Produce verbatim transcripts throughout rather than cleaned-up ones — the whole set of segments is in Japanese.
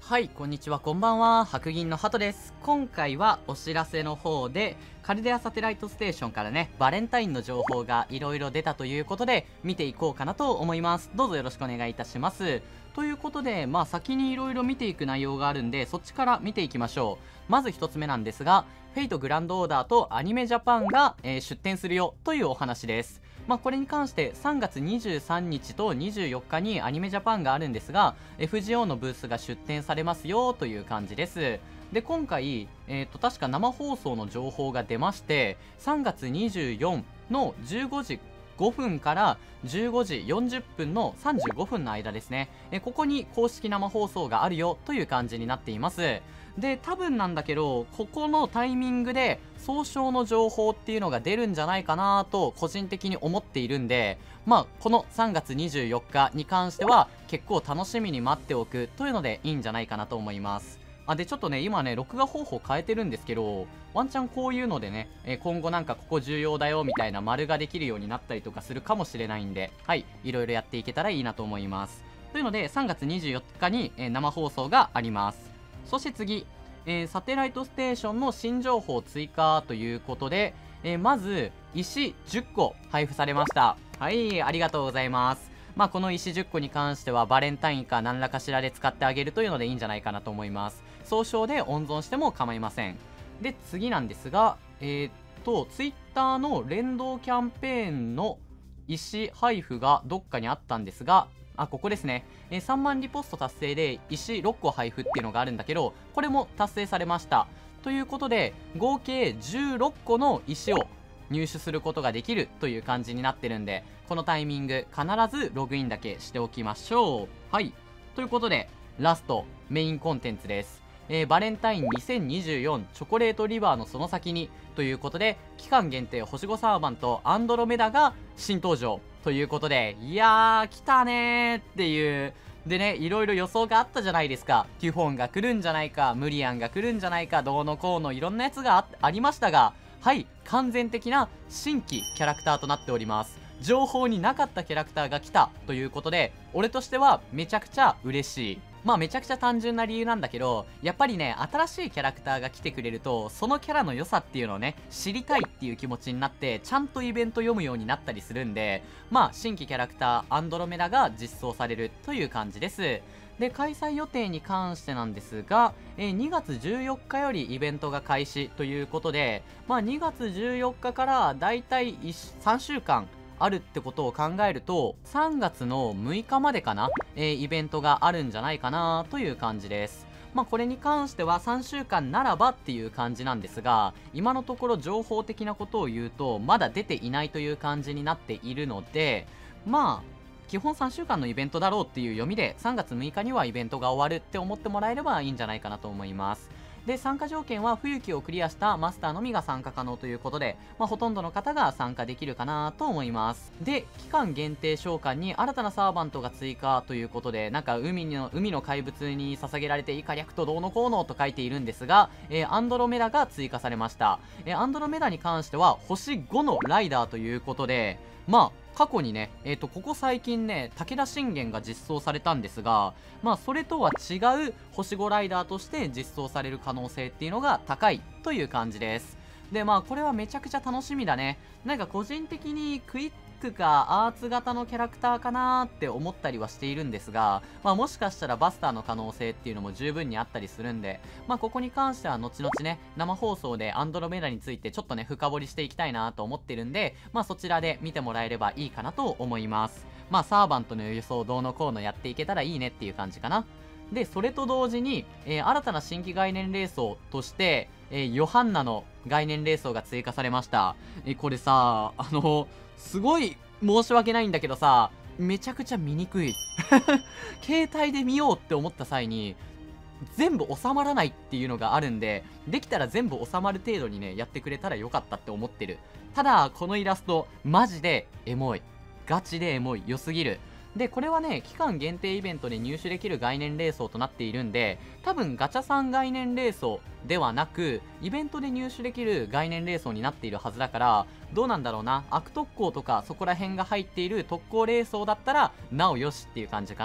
はい、こんにちは、こんばんは。白銀の鳩です。今回はお知らせの方で、カルデアサテライトステーションからね、バレンタインの情報がいろいろ出たということで、見ていこうかなと思います。どうぞよろしくお願いいたします。ということで、まあ先にいろいろ見ていく内容があるんで、そっちから見ていきましょう。まず一つ目なんですが、フェイトグランドオーダーとアニメジャパンが、えー出展するよというお話です。まあ、これに関してさんがつにじゅうさんにちとにじゅうよっかにアニメジャパンがあるんですが エフジーオー のブースが出展されますよという感じです。で今回、えー、と確か生放送の情報が出ましてさんがつにじゅうよっかのじゅうごじごふんからじゅうごじよんじゅっぷんのさんじゅうごふんの間ですね、えここに公式生放送があるよという感じになっています。で多分なんだけどここのタイミングで総称の情報っていうのが出るんじゃないかなと個人的に思っているんで、まあこのさんがつにじゅうよっかに関しては結構楽しみに待っておくというのでいいんじゃないかなと思います。あでちょっとね今ね録画方法変えてるんですけど、ワンチャンこういうのでね、えー今後なんかここ重要だよみたいな丸ができるようになったりとかするかもしれないんで、はいいろいろやっていけたらいいなと思います。というのでさんがつにじゅうよっかに、えー生放送があります。そして次、えーサテライトステーションの新情報追加ということで、えーまず石じゅっこ配布されました。はいありがとうございます。まあこの石じゅっこに関してはバレンタインか何らかしらで使ってあげるというのでいいんじゃないかなと思います。総称で温存しても構いません。で次なんですが、えーっとツイッターの連動キャンペーンの石配布がどっかにあったんですが、あここですね、えーさんまんリポスト達成で石ろっこ配布っていうのがあるんだけど、これも達成されました。ということで合計じゅうろっこの石を入手することができるという感じになってるんで、このタイミング必ずログインだけしておきましょう。はいということでラストメインコンテンツです。えーバレンタインにせんにじゅうよんチョコレートリバーのその先にということで、期間限定星ごサーバントアンドロメダが新登場ということで、いやー来たねーっていう。でねいろいろ予想があったじゃないですか。テュフォンが来るんじゃないか、ムリアンが来るんじゃないか、どうのこうのいろんなやつがあありましたが、はい完全的な新規キャラクターとなっております。情報になかったキャラクターが来たということで、俺としてはめちゃくちゃ嬉しい。まあめちゃくちゃ単純な理由なんだけど、やっぱりね新しいキャラクターが来てくれるとそのキャラの良さっていうのをね知りたいっていう気持ちになってちゃんとイベント読むようになったりするんで、まあ新規キャラクターアンドロメダが実装されるという感じです。で開催予定に関してなんですが、えーにがつじゅうよっかよりイベントが開始ということで、まあにがつじゅうよっかからだいたいさんしゅうかんあるってことを考えるとさんがつのむいかまでかな、えーイベントがあるんじゃないかなという感じです。まあこれに関してはさんしゅうかんならばっていう感じなんですが、今のところ情報的なことを言うとまだ出ていないという感じになっているので、まあ基本さんしゅうかんのイベントだろうっていう読みでさんがつむいかにはイベントが終わるって思ってもらえればいいんじゃないかなと思います。で参加条件は冬季をクリアしたマスターのみが参加可能ということで、まあ、ほとんどの方が参加できるかなと思います。で期間限定召喚に新たなサーバントが追加ということで、なんか海の海の怪物に捧げられて以下略とどうのこうのと書いているんですが、えーアンドロメダが追加されました。えーアンドロメダに関しては星ごのライダーということで、まあ過去にね、えーと、ここ最近ね、武田信玄が実装されたんですが、まあ、それとは違う星ごライダーとして実装される可能性っていうのが高いという感じです。で、まあ、これはめちゃくちゃ楽しみだね。なんか個人的にクイックかアーツ型のキャラクターかなーって思ったりはしているんですが、まあ、もしかしたらバスターの可能性っていうのも十分にあったりするんで、まあ、ここに関しては後々ね、生放送でアンドロメダについてちょっとね、深掘りしていきたいなと思ってるんで、まあ、そちらで見てもらえればいいかなと思います。まあ、サーバントの輸送どうのこうのやっていけたらいいねっていう感じかな。で、それと同時に、えー新たな新規概念霊装として、えーヨハンナの概念霊装が追加されました。えーこれさ、あの、すごい申し訳ないんだけどさ、めちゃくちゃ見にくい。携帯で見ようって思った際に、全部収まらないっていうのがあるんで、できたら全部収まる程度にね、やってくれたらよかったって思ってる。ただ、このイラスト、マジでエモい。ガチでエモい。良すぎる。で、これはね、期間限定イベントで入手できる概念霊装となっているんで、多分ガチャさん概念霊装ではなく、イベントで入手できる概念霊装になっているはずだから、どうなんだろうな、悪特攻とかそこら辺が入っている特攻霊装だったら、なおよしっていう感じかな。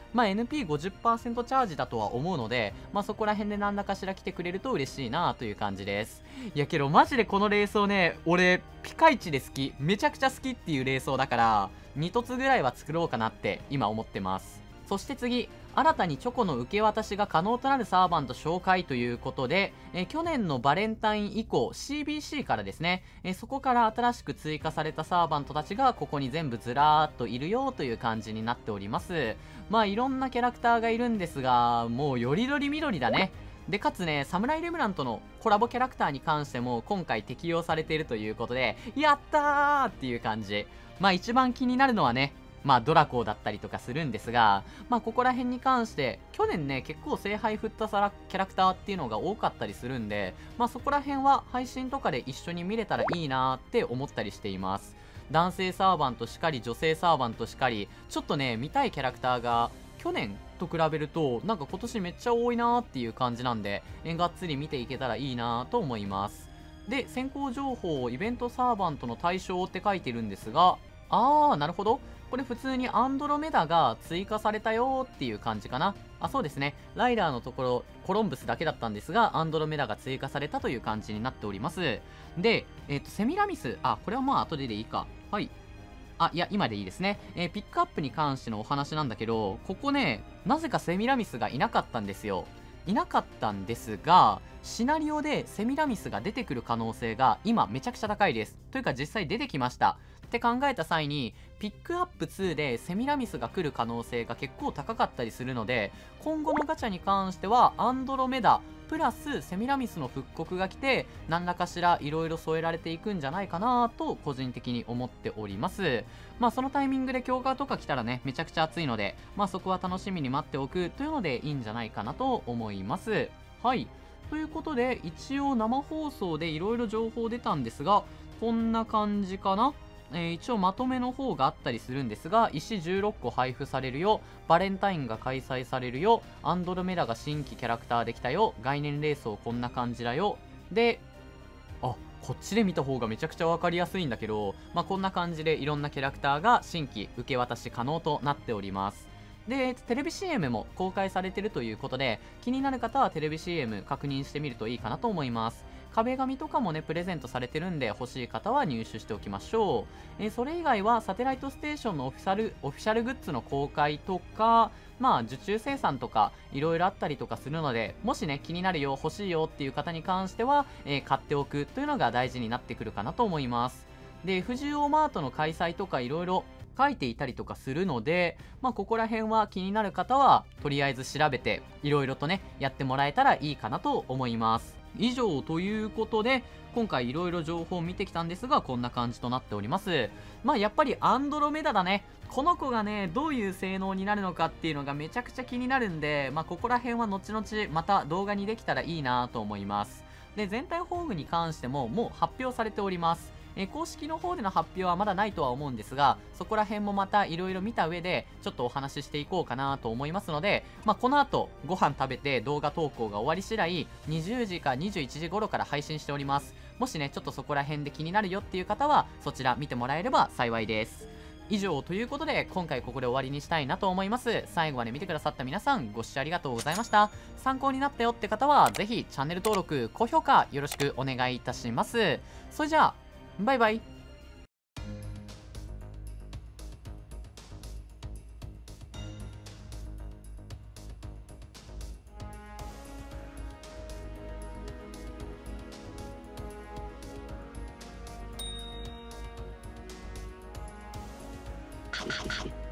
まあ、エヌピーごじゅっパーセント チャージだとは思うので、まあ、そこら辺で何らかしら来てくれると嬉しいなという感じです。いやけどマジでこのレースをね、俺ピカイチで好き、めちゃくちゃ好きっていうレースをだからに凸ぐらいは作ろうかなって今思ってます。そして次、新たにチョコの受け渡しが可能となるサーバント紹介ということで、え去年のバレンタイン以降 シービーシー からですね、えそこから新しく追加されたサーバントたちがここに全部ずらーっといるよという感じになっております。まあいろんなキャラクターがいるんですが、もうよりどりみどりだね。でかつね、サムライレムランとのコラボキャラクターに関しても今回適用されているということで、やったーっていう感じ。まあ一番気になるのはね、まあドラコーだったりとかするんですが、まあここら辺に関して去年ね結構聖杯振ったさキャラクターっていうのが多かったりするんで、まあそこら辺は配信とかで一緒に見れたらいいなーって思ったりしています。男性サーバントしかり女性サーバントしかり、ちょっとね見たいキャラクターが去年と比べるとなんか今年めっちゃ多いなーっていう感じなんで、えがっつり見ていけたらいいなーと思います。で先行情報イベントサーバントの対象って書いてるんですが、あーなるほど、これ普通にアンドロメダが追加されたよっていう感じかな。あ、そうですね。ライダーのところ、コロンブスだけだったんですが、アンドロメダが追加されたという感じになっております。で、えっと、セミラミス。あ、これはまあ後ででいいか。はい。あ、いや、今でいいですね。えーピックアップに関してのお話なんだけど、ここね、なぜかセミラミスがいなかったんですよ。いなかったんですが、シナリオでセミラミスが出てくる可能性が今めちゃくちゃ高いです。というか実際出てきました。って考えた際に、ピックアップツーでセミラミスが来る可能性が結構高かったりするので、今後のガチャに関してはアンドロメダプラスセミラミスの復刻が来て、何らかしら色々添えられていくんじゃないかなと個人的に思っております。まあそのタイミングで強化とか来たらね、めちゃくちゃ熱いので、まあそこは楽しみに待っておくというのでいいんじゃないかなと思います。はい。ということで、一応生放送で色々情報出たんですが、こんな感じかな。えー一応まとめの方があったりするんですが、石じゅうろっこ配布されるよ、バレンタインが開催されるよ、アンドロメダが新規キャラクターできたよ、概念レースをこんな感じだよ。で、あ、こっちで見た方がめちゃくちゃ分かりやすいんだけど、まあ、こんな感じでいろんなキャラクターが新規受け渡し可能となっております。で、テレビ シーエム も公開されてるということで、気になる方はテレビ シーエム 確認してみるといいかなと思います。壁紙とかもね、プレゼントされてるんで、欲しい方は入手しておきましょう。えーそれ以外は、サテライトステーションのオフィシャル、オフィシャルグッズの公開とか、まあ、受注生産とか、いろいろあったりとかするので、もしね、気になるよ、欲しいよっていう方に関しては、えー買っておくというのが大事になってくるかなと思います。で、エフジーオー マートの開催とかいろいろ書いていたりとかするので、まあ、ここら辺は気になる方は、とりあえず調べて、いろいろとね、やってもらえたらいいかなと思います。以上ということで、今回いろいろ情報を見てきたんですが、こんな感じとなっております。まあ、やっぱりアンドロメダだね。この子がね、どういう性能になるのかっていうのがめちゃくちゃ気になるんで、まあ、ここら辺は後々また動画にできたらいいなと思います。で、全体宝具に関してももう発表されております。えー公式の方での発表はまだないとは思うんですが、そこら辺もまたいろいろ見た上で、ちょっとお話ししていこうかなと思いますので、まあ、この後、ご飯食べて動画投稿が終わり次第、にじゅうじかにじゅういちじ頃から配信しております。もしね、ちょっとそこら辺で気になるよっていう方は、そちら見てもらえれば幸いです。以上ということで、今回ここで終わりにしたいなと思います。最後まで見てくださった皆さん、ご視聴ありがとうございました。参考になったよって方は、ぜひチャンネル登録、高評価よろしくお願いいたします。それじゃあ、バイバイ。 はいはいはい。